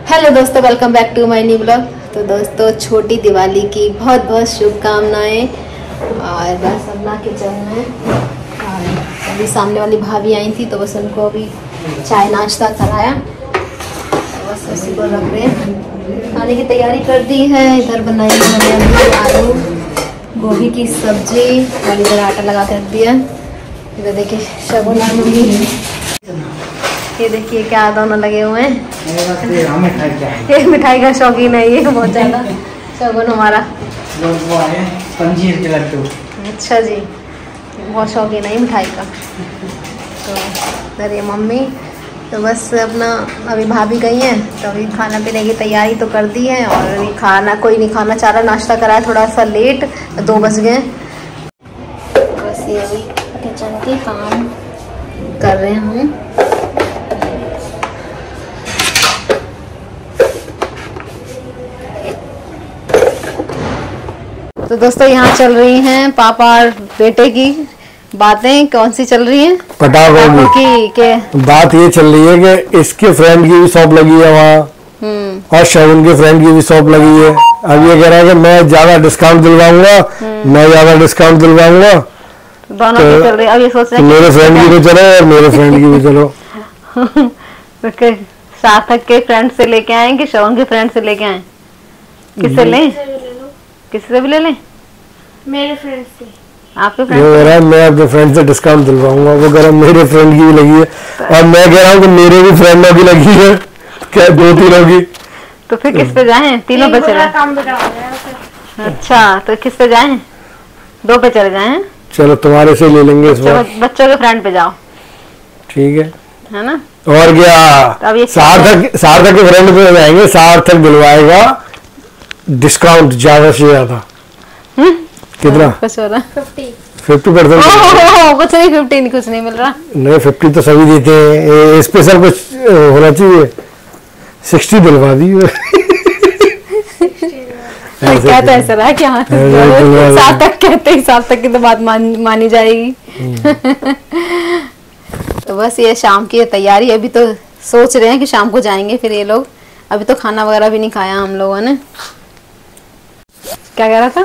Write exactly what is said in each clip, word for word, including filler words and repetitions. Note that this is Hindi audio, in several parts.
हेलो दोस्तों, welcome back to my new blog. तो दोस्तों, छोटी दिवाली की बहुत बहुत शुभकामनाएं। और बस अपना किचन में और अभी सामने वाली भाभी आई थी तो बस उनको अभी चाय नाश्ता कराया, तो बस उसी को रख रहे हैं। खाने की तैयारी कर दी है। इधर बनाई है मैंने आलू गोभी की सब्जी और इधर आटा लगा कर दिया। इधर देखिए शगुन आलू, ये देखिए क्या दोनों लगे हुए हैं। ये मिठाई का शौकीन है ये बहुत ज़्यादा। शगुन हमारा पंजीर के लड्डू। अच्छा जी, बहुत शौकीन है मिठाई का। तो इधर ये मम्मी, तो बस अपना अभी भाभी गई हैं तो अभी खाना पीने की तैयारी तो कर दी है। और अभी खाना कोई नहीं खाना चाह रहा, नाश्ता कराया थोड़ा सा लेट, दो बज गए। बस ये अभी किचन के काम कर रहे हूँ। तो दोस्तों, यहाँ चल रही हैं पापा और बेटे की बातें। कौन सी चल रही हैं? पटाखों की के बात ये चल रही है कि इसके फ्रेंड की भी शॉप लगी है वहाँ और शगुन के फ्रेंड की भी शॉप लगी है। अब ये कह रहा है कि मैं ज्यादा डिस्काउंट दिलवाऊंगा, मैं ज्यादा डिस्काउंट दिलवाऊंगा। दोनों तो, की चल रही है। अब ये सोच रहे हैं मेरे फ्रेंड की भी चलो और मेरे फ्रेंड की भी चलो। तो सार्थक के फ्रेंड से लेके आए कि शगुन के फ्रेंड से लेके आए? किससे लें? किसी से भी ले लें? मेरे फ्रेंड से। आपके फ्रेंड से? रहा है मैं अपने फ्रेंड से डिस्काउंट दिलवाऊंगा। वो कह रहा मेरे फ्रेंड की भी लगी है और मैं कह रहा हूँ कि मेरे भी फ्रेंडों की लगी है, क्या दो तीनों की। तो फिर किस पे जाएं? तीनों पे चले? अच्छा, तो किस पे जाएं? दो पे चले जाएं? चलो तुम्हारे से ले लेंगे इस बार। बच्चों के फ्रेंड पे जाओ, ठीक है है ना? और क्या, सार्थक सार्थक के फ्रेंड पे जाएंगे, सार्थक दिलवाएगा डिस्काउंट ज्यादा से ज्यादा। कितना? Fifty percent. कुछ नहीं, फिफ्टी नहीं, कुछ नहीं मिल रहा। नहीं, फिफ्टी तो सभी देते हैं, स्पेशल कुछ होना चाहिए। सिक्सटी दिलवा दी। क्या तो ऐसा रहा क्या? सार्थक कहते ही सार्थक की तो बात मान, मानी जाएगी। तो बस ये शाम की तैयारी, अभी तो सोच रहे हैं कि शाम को जाएंगे फिर ये लोग। अभी तो खाना वगैरह भी नहीं खाया हम लोगों ने। क्या कह रहा था?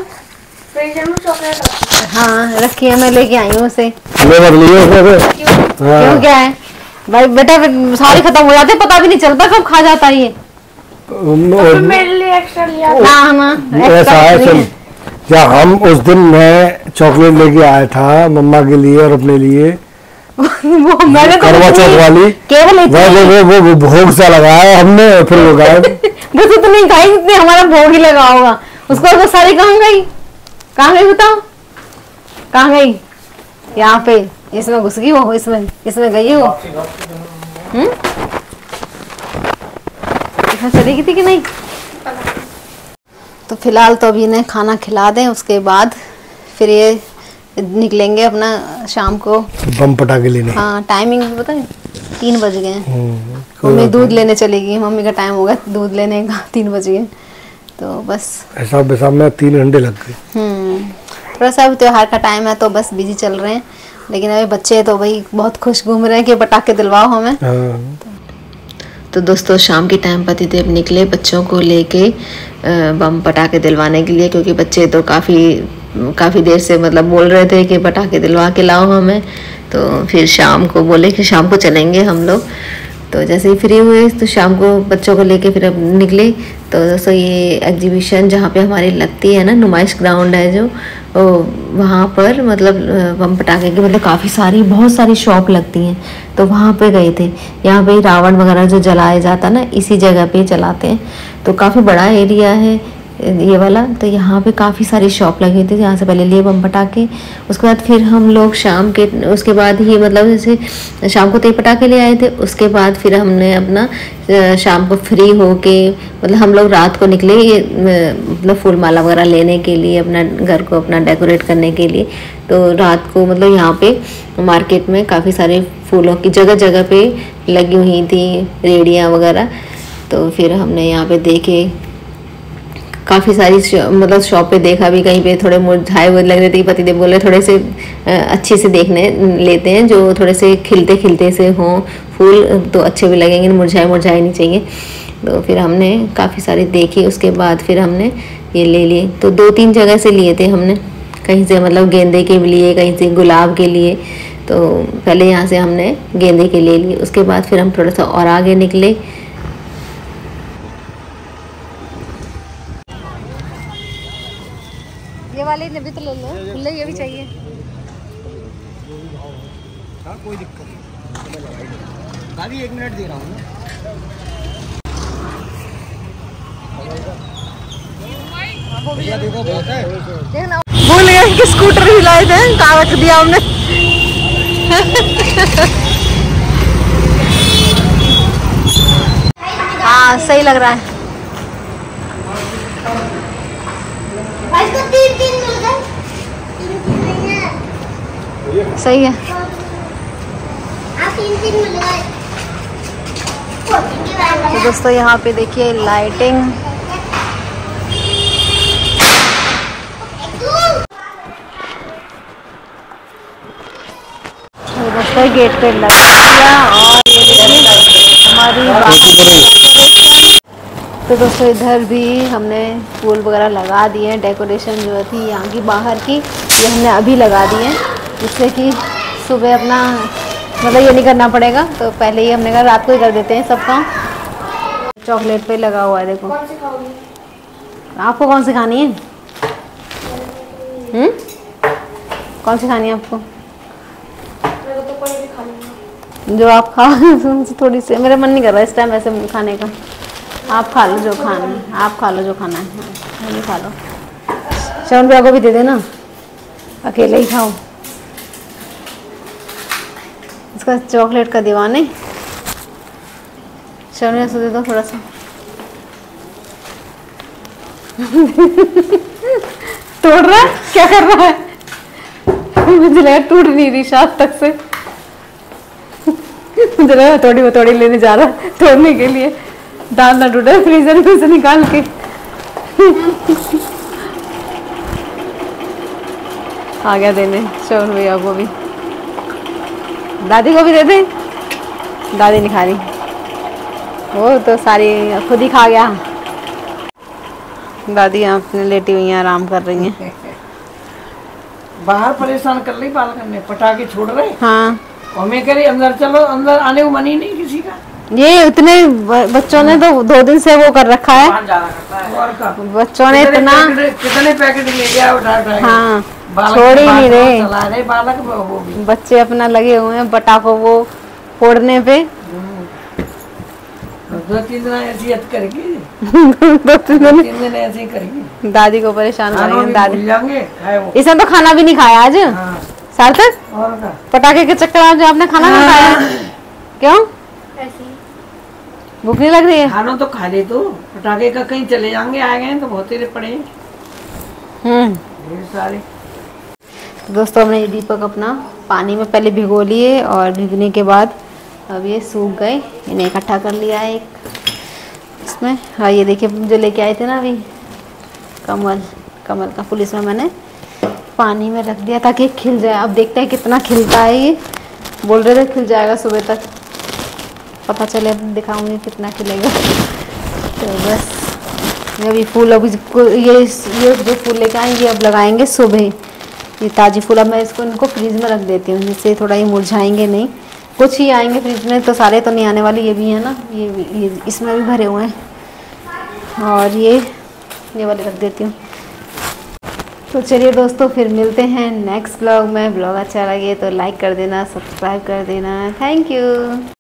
हाँ रखी है, मैं लेके आई हूँ उसे। क्यों, क्या है भाई बेटा? सारी खत्म हो जाते, पता भी नहीं चलता कब खा जाता है ये। तो मेरे लिए एक्स्ट्रा लिया। हाँ हाँ, ऐसा है क्या? हम उस दिन मैं चॉकलेट लेके आया था मम्मा के लिए और अपने लिए। वो मैंने तो करवा चौथ वाली केवल वो वो वो भोग सा लगाया हमने और फिर वो गायब। बस तो नहीं खाई जितने हमारा भोग ही लगा होगा। उसको तो सारी कहाँ गई? कहाँ गई बताओ? कहाँ गई? यहाँ पे इसमें घुस गई वो, इसमें इसमें गई वो। हम्म, इसमें चली गई थी कि नहीं? तो फिलहाल तो अभी इन्हें खाना खिला दें, उसके बाद फिर ये निकलेंगे अपना शाम को बम पटाखे लेने। हाँ, टाइमिंग पता है, तीन बज गए। मम्मी दूध लेने चलेगी, मम्मी का टाइम होगा दूध लेने का, तीन बज गए। तो बस ऐसा हिसाब में तीन घंटे लग गए। हम्म, थोड़ा सा त्योहार का टाइम है तो बस बिजी चल रहे हैं। लेकिन अभी बच्चे तो भाई बहुत खुश घूम रहे हैं कि पटाखे दिलवाओ हमें। हाँ। तो दोस्तों, शाम के टाइम पतिदेव निकले बच्चों को लेके बम पटाखे दिलवाने के लिए, क्योंकि बच्चे तो काफ़ी काफ़ी देर से मतलब बोल रहे थे कि पटाखे दिलवा के लाओ हमें। तो फिर शाम को बोले कि शाम को चलेंगे हम लोग। तो जैसे ही फ्री हुए तो शाम को बच्चों को लेके फिर अब निकले। तो दोस्तों, ये एग्जीबिशन जहाँ पे हमारी लगती है ना, नुमाइश ग्राउंड है जो, वहाँ पर मतलब बम पटाखे की मतलब काफ़ी सारी बहुत सारी शॉप लगती हैं। तो वहाँ पे गए थे। यहाँ पे रावण वगैरह जो जलाया जाता ना, इसी जगह पे जलाते हैं। तो काफ़ी बड़ा एरिया है ये वाला। तो यहाँ पे काफ़ी सारी शॉप लगी थी, यहाँ से पहले लिए बम पटाखे। उसके बाद फिर हम लोग शाम के उसके बाद ही मतलब जैसे शाम को तेज पटाखे ले आए थे। उसके बाद फिर हमने अपना शाम को फ्री होके मतलब हम लोग रात को निकले ये मतलब फूल माला वगैरह लेने के लिए, अपना घर को अपना डेकोरेट करने के लिए। तो रात को मतलब यहाँ पे मार्केट में काफ़ी सारे फूलों की जगह जगह पे लगी हुई थी रेडियाँ वगैरह। तो फिर हमने यहाँ पे देखे काफ़ी सारी मतलब शॉप पे देखा भी, कहीं पे थोड़े मुरझाए हुए लग रहे थे। पतिदेव बोले थोड़े से अच्छे से देखने लेते हैं जो थोड़े से खिलते खिलते से हों फूल, तो अच्छे भी लगेंगे, मुरझाए मुरझाए नहीं चाहिए। तो फिर हमने काफ़ी सारे देखे, उसके बाद फिर हमने ये ले लिए। तो दो तीन जगह से लिए थे हमने, कहीं से मतलब गेंदे के लिए, कहीं से गुलाब के लिए। तो पहले यहाँ से हमने गेंदे के ले लिए, उसके बाद फिर हम थोड़ा सा और आगे निकले। ये वाले ने भी तो ले लो, खुले ये भी चाहिए। हाँ कोई दिक्कत नहीं दादी, एक मिनट दे रहा हूँ। भैया देखो बहुत है, देखना भूल गए कि स्कूटर हिलाए थे, कहाँ रख दिया हमने। हाँ सही लग रहा है। सही है। तो दोस्तों यहाँ पे देखिए लाइटिंग। तो दोस्तों गेट पे लग गया और ये देखिए हमारी बात। तो दोस्तों इधर भी हमने फूल वगैरह लगा दिए हैं, डेकोरेशन जो थी यहाँ की बाहर की ये हमने अभी लगा दी है, जिससे कि सुबह अपना मतलब ये नहीं करना पड़ेगा। तो पहले ही हमने कहा रात को ही कर देते हैं सब काम। चॉकलेट पे लगा हुआ है देखो। कौन सी खाओगी? आपको कौन सी खानी है? हम्म कौन सी खानी है आपको? मेरे को तो कोई भी खा लूंगा। जो आप खा थोड़ी सी, मेरा मन नहीं कर रहा इस टाइम ऐसे खाने का। आप खा लो जो खाना है, आप खा लो जो खाना है, हाँ ये खा लो। शवन भैया को भी दे देना, अकेले ही खाओ। इसका चॉकलेट का दीवाने। शवन भैया से दे दो थोड़ा सा। तोड़ रहा है, क्या कर रहा है? मुझे लगा टूट नहीं रही शायद तक से। मुझे लगा थोड़ी बतौड़ी लेने जा रहा है तोड़ने के लिए, दाल ना टूटे फ्रीजर में से निकाल के। आ गया देने शवन भैया को भी, दादी को भी दे दे। दादी नहीं खा रही, वो तो सारी खुद ही खा गया। दादी यहाँ अपने लेटी हुई हैं, आराम कर रही हैं। बाहर परेशान कर रही, बाल करने पटाखे छोड़ रहे। हाँ और मैं कह रही अंदर चलो, अंदर आने को मन ही नहीं किसी का। ये इतने बच्चों ने तो दो दिन से वो कर रखा है, कहाँ जाना करता है और का बच्चों ने कितने इतना। पैकेट- कितने पैकेट ले गया उठा उठा के। हाँ बालक छोड़ ही बाल नहीं रहे चला रहे बालक, वो भी बच्चे अपना लगे हुए हैं पटाखों वो फोड़ने पे। दो तीन दिन ऐसी हद करेगी, दो तीन दिन तीन दिन ऐसे ही करेगी। दादी को परेशान खाना करेंगे भी दादी। भूल जाएंगे खाए वो। इसने तो खाना भी नहीं खाया आज हाँ सार्थक। और का पटाखे के चक्कर में जो आपने खाना नहीं खाया, क्यों? ऐसे ही भूख नहीं लग रही है? खाना तो खा ले, तो पटाखे का कहीं चले जाएंगे, आ गए तो बहुत ही पड़े हम्म ढेर सारे। तो दोस्तों हमने ये दीपक अपना पानी में पहले भिगो लिए और भिगने के बाद अब ये सूख गए, इन्हें इकट्ठा कर लिया है एक इसमें। हाँ ये देखिए जो लेके आए थे ना अभी कमल, कमल का फूल इसमें मैंने पानी में रख दिया ताकि खिल जाए। अब देखते हैं कितना खिलता है। ये बोल रहे थे खिल जाएगा सुबह तक, पता चले अब दिखाऊंगी कितना खिलेगा। तो बस ये अभी फूल अभी ये ये जो फूल लेके आए ये अब लगाएंगे सुबह। ये ताज़ी फूल अब मैं इसको इनको फ्रीज में रख देती हूँ, जिससे थोड़ा ये मुरझाएंगे नहीं। कुछ ही आएंगे फ्रिज में, तो सारे तो नहीं आने वाले। ये भी है ना, ये, ये इसमें भी भरे हुए हैं। और ये ये वाले रख देती हूँ। तो चलिए दोस्तों फिर मिलते हैं नेक्स्ट ब्लॉग में। ब्लॉग अच्छा लगे तो लाइक कर देना, सब्सक्राइब कर देना। Thank you.